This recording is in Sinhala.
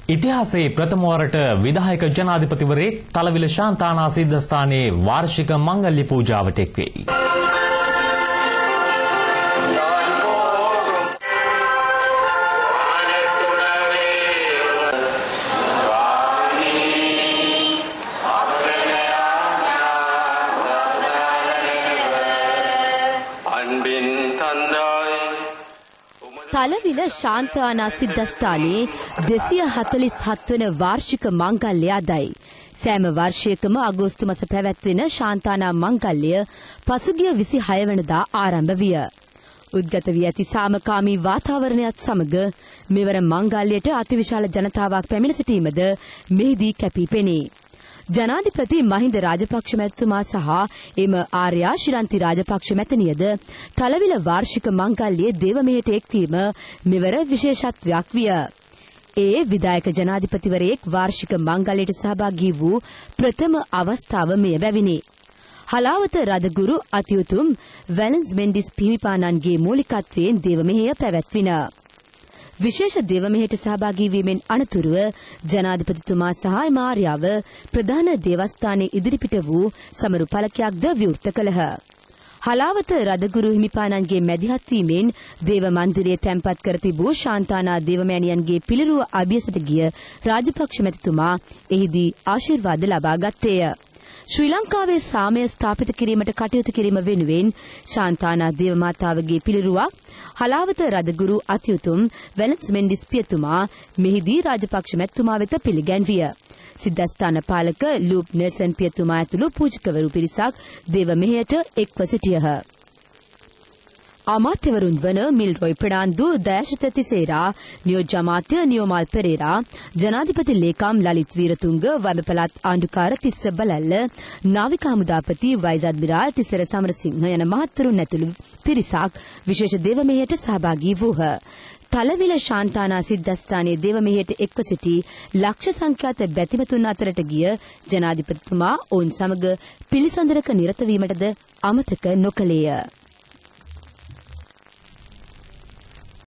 ඉතිහාසයේ ප්‍රථම වරට විධායක ජනාධිපතිවරයෙක් තලවිල ශාන්තානා සිද්ධස්ථානයේ වාර්ෂික මංගල්‍ය පූජාවට එක් වෙයි. තලවිල ශාන්තානා සිද්ධස්ථානයේ 247 වන වාර්ෂික මංගල්‍ය අදයි. සෑම වර්ෂයකම අගෝස්තු මාස පැවැත්වෙන ශාන්තානා මංගල්‍ය පසුගිය 26 වෙනිදා ආරම්භ විය. උද්ගත වී ඇති සාමකාමී වාතාවරණයත් සමග මෙවර මංගල්‍යයට අතිවිශාල ජනතාවක් පැමිණ සිටීමද මෙහිදී කැපී පෙනේ. ජනාධිපති මහින්ද රාජපක්ෂ මැතිතුමා සහ එම ආර්යා ශිරන්ති රාජපක්ෂ මැතිනියද තලවිල වාර්ෂික මංගල්‍යයේ දේවමෙහෙට එක්වීම මෙවර විශේෂත්වයක් විය. ඒ විධායක ජනාධිපතිවරයෙක් වාර්ෂික මංගල්‍යයට සහභාගී වූ ප්‍රථම අවස්ථාව මෙය බැවිනි. හලාවත රදගුරු අතිඋතුම් වැලන්ස් මෙන්ඩිස් පිහිමිපාණන්ගේ මූලිකත්වයෙන් දේවමෙහෙය පැවැත්වින. විශේෂ දේවමෙහෙට සහභාගී වීමෙන් අනතුරුව ජනාධිපතිතුමා සහ මාර්යාව ප්‍රධාන දේවස්ථානයේ ඉදිරිපිට වූ සමරු පළකයක්ද විවෘත කළහ. හලාවත රදගුරු හිමිපාණන්ගේ මැදිහත් වීමෙන් දේව මන්දිරයේ තැන්පත් කර තිබූ ශාන්තානා දේවමෑණියන්ගේ පිළිරුව අභියසට ගිය රාජපක්ෂ මැතිතුමා එහිදී ආශිර්වාද ලබා ගත්තේය. ශ්‍රී ලංකාවේ සාමය ස්ථාපිත කිරීමට කටයුතු කිරීම වෙනුවෙන් ශාන්තානා දේවමාතාවගේ පිළිරුවක් හලාවත රදගුරු අතිඋතුම් වැලන්ස් මෙන්ඩිස් පියතුමා මෙහිදී රාජපක්ෂ මැතිතුමා වෙත පිළිගැන්විය. සිද්ධස්ථාන පාලක ලූප් නෙල්සන් පියතුමා ඇතුළු පූජකවරු පිරිසක් දේවමෙහෙයට එක්ව සිටියහ. අමාත්‍යවරුන් වන මිල්රොයි ප්‍රනාන්දු, දයශ්‍රිත තිසේරා, නියෝජ්‍ය අමාත්‍ය නියෝමල් පෙරේරා, ජනාධිපති ලේකම් ලලිත් වීරතුංග, වම පළාත් ආණ්ඩුකාර තිස්ස බලල්ල, නාවික හමුදාපති වයිස් අඩ්මිරාල් තිසර සමරසිංහ යන මහත්වරුන් ඇතුළු පිරිසක් විශේෂ දේවමෙහෙයට සහභාගී වූහ. තලවිල ශාන්තානා සිද්ධස්ථානයේ දේවමෙහෙයට එක්ව සිටි ලක්ෂ සංඛ්‍යාත බැතිමතුන් අතරට ගිය ජනාධිපතිතුමා ඔවුන් සමග පිළිසඳරක නිරත වීමටද අමතක නොකළේය.